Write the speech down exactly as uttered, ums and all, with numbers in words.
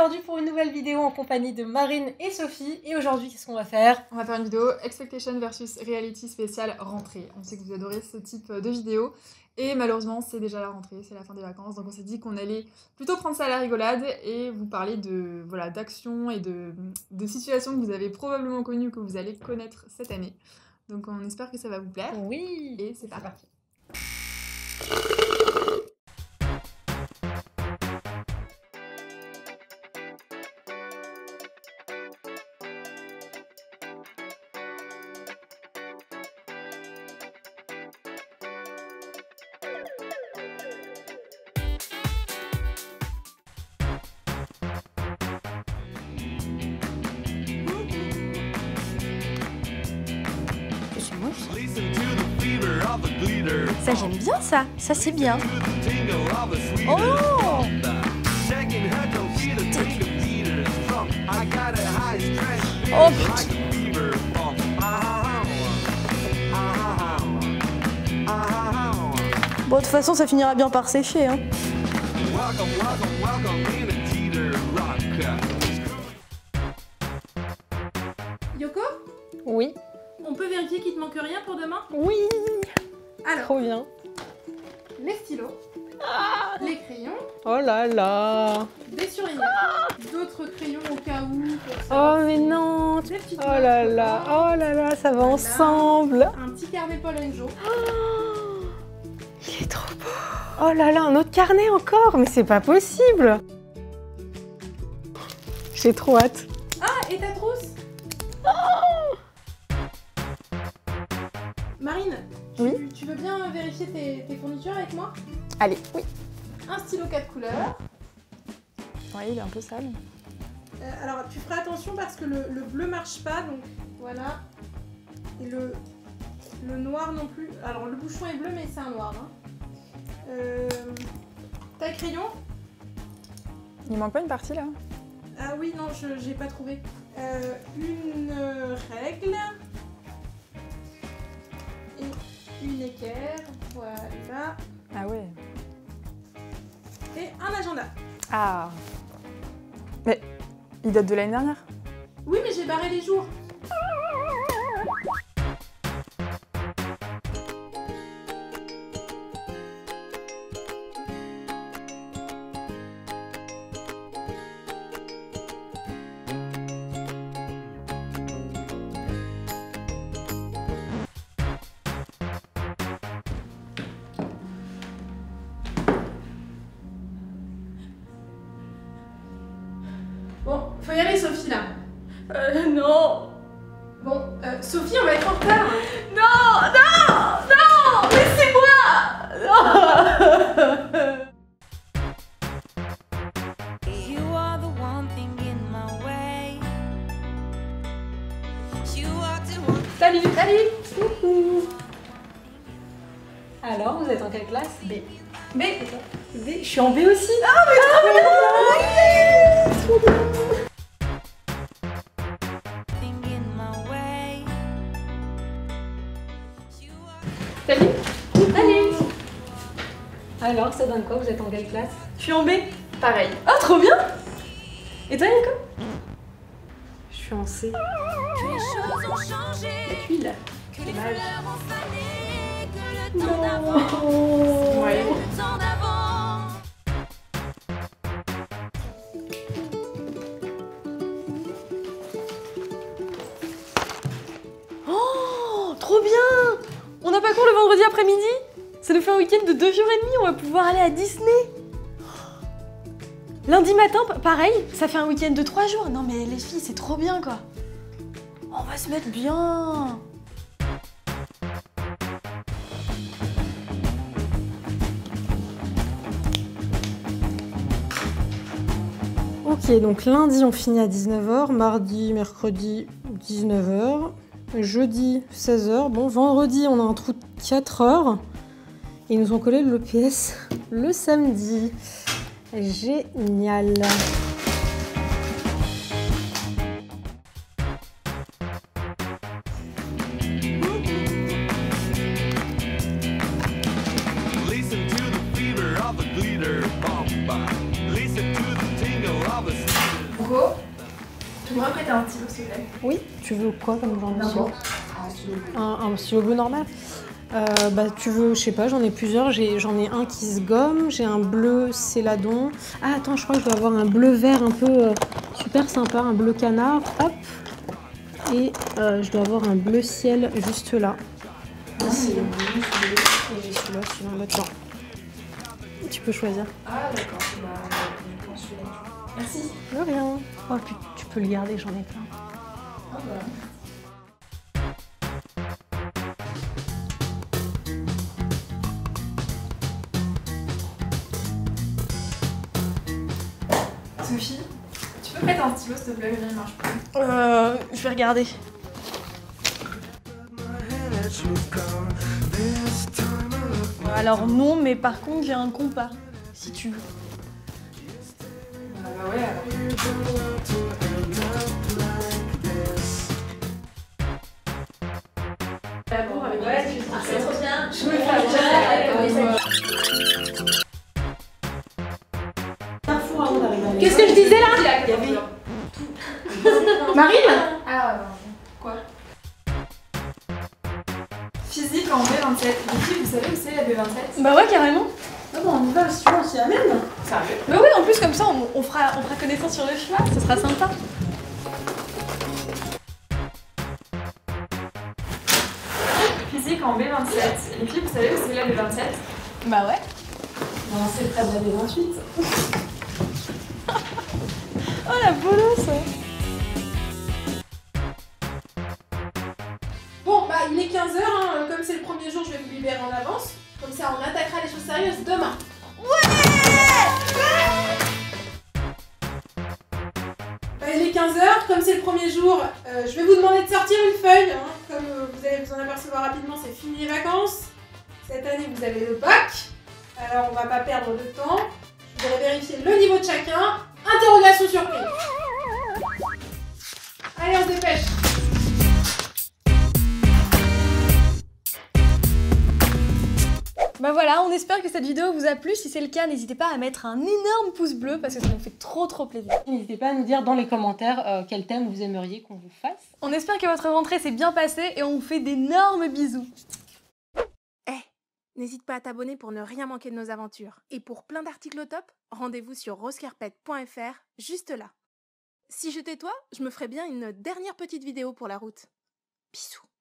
aujourd'hui pour une nouvelle vidéo en compagnie de Marine et Sophie. Et aujourd'hui, qu'est-ce qu'on va faire? On va faire une vidéo Expectation versus Reality spéciale rentrée. On sait que vous adorez ce type de vidéo. Et malheureusement, c'est déjà la rentrée, c'est la fin des vacances. Donc on s'est dit qu'on allait plutôt prendre ça à la rigolade et vous parler de voilà, d'actions et de, de situations que vous avez probablement connues, que vous allez connaître cette année. Donc on espère que ça va vous plaire. Oui. Et c'est parti. Ça j'aime bien ça, ça c'est bien. Oh, oh bon, de toute façon ça finira bien par sécher hein. Yoko? Oui. On peut vérifier qu'il te manque rien pour demain? Oui. Alors, trop bien. Les stylos, ah, les crayons, oh là là, des surligneurs, ah, d'autres crayons au cas où. Oh mais non, oh là là, oh là là, ça va voilà. Ensemble. Un petit carnet Paul and Joe. Oh, il est trop beau. Oh là là, un autre carnet encore, mais c'est pas possible. J'ai trop hâte. Ah, et ta trousse? Oh, Marine, tu, oui, tu veux bien vérifier tes, tes fournitures avec moi? Allez, oui. Un stylo quatre couleurs. Oui, il est un peu sale. Euh, alors, tu feras attention parce que le, le bleu marche pas, donc voilà. Et le, le noir non plus. Alors, le bouchon est bleu, mais c'est un noir. Hein. Euh, T'as le crayon? Il manque pas une partie là? Ah oui, non, je j'ai pas trouvé. Euh, une règle. Et une équerre, voilà. Ah ouais. Et un agenda. Ah. Mais il date de l'année dernière. Oui, mais j'ai barré les jours. Bon, faut y aller Sophie là. Euh, non. Bon, euh, Sophie, on va être en retard. Non, non, non, laissez-moi. Non. Salut, salut. Coucou. Alors, vous êtes en quelle classe? B. B. B. Je suis en B aussi. Ah, mais trop bien. Trop bien. Salut. Salut. Alors, ça donne quoi? Vous êtes en quelle classe? Je suis en B. Pareil. Ah, oh, trop bien. Et toi, Nico? Je suis en C. Les choses ont changé. La tuile. Que les fleurs ont fané, que le temps Non. d'avant. Ouais. Le temps d'avant. Oh, trop bien. On n'a pas cours le vendredi après-midi? Ça nous fait un week-end de deux jours et demi, on va pouvoir aller à Disney. Lundi matin, pareil, ça fait un week-end de trois jours. Non mais les filles, c'est trop bien quoi. On va se mettre bien. Ok, donc lundi on finit à dix-neuf heures, mardi, mercredi dix-neuf heures, jeudi seize heures, bon vendredi on a un trou de quatre heures. Ils nous ont collé le P S le samedi. Génial. Listen to the tingle of a pourrais prêter un stylo s'il te plaît? Oui, tu veux quoi comme genre de stylo? Un stylo. Un, un stylo bleu normal. Euh, bah tu veux, je sais pas, j'en ai plusieurs. J'ai, j'en ai un qui se gomme, j'ai un bleu céladon. Ah attends, je crois que je dois avoir un bleu vert un peu euh, super sympa, un bleu canard. Hop. Et euh, je dois avoir un bleu ciel juste là. Ah, c'est bon, Et j'ai celui-là, celui-là en bas. Tu peux choisir. Ah d'accord, bah je pense que celui-là. Merci. De rien. Oh, puis tu peux le garder, j'en ai plein. Ah bah. Sophie, tu peux prêter un stylo s'il te plaît, le mien il marche pas. Euh, je vais regarder. Alors non, mais par contre j'ai un compas, si tu veux. Bah, bah ouais alors. L'amour avec ouais, c'est trop bien. Je me fais Qu'est-ce que je disais là? Il y avait Marine? Ah, quoi? Physique en B vingt-sept. Les filles, vous savez où c'est la B vingt-sept? Bah ouais, carrément. Ah bon, on y va, si tu veux, on s'y amène. Sérieux? Bah oui, en plus comme ça on, on fera, on fera connaissance sur le chemin, ce sera sympa. Physique en B vingt-sept. Les filles, vous savez où c'est la B vingt-sept? Bah ouais. Non, c'est près de la B vingt-huit. Oh la bolosse. Bon, bah il est quinze heures, hein. Comme c'est le premier jour, je vais vous libérer en avance. Comme ça, on attaquera les choses sérieuses demain. Bah, il est quinze heures, comme c'est le premier jour, euh, je vais vous demander de sortir une feuille. Hein. Comme euh, vous allez vous en apercevoir rapidement, c'est fini les vacances. Cette année, vous avez le bac. Alors, on va pas perdre de temps. Je voudrais vérifier le niveau de chacun. Interrogation surprise. Allez, on se dépêche. Bah voilà, on espère que cette vidéo vous a plu. Si c'est le cas, n'hésitez pas à mettre un énorme pouce bleu parce que ça nous fait trop trop plaisir. N'hésitez pas à nous dire dans les commentaires euh, quel thème vous aimeriez qu'on vous fasse. On espère que votre rentrée s'est bien passée et on vous fait d'énormes bisous. Eh, n'hésite pas à t'abonner pour ne rien manquer de nos aventures. Et pour plein d'articles au top, rendez-vous sur rosecarpet point f r, juste là. Si j'étais toi, je me ferais bien une dernière petite vidéo pour la route. Bisous.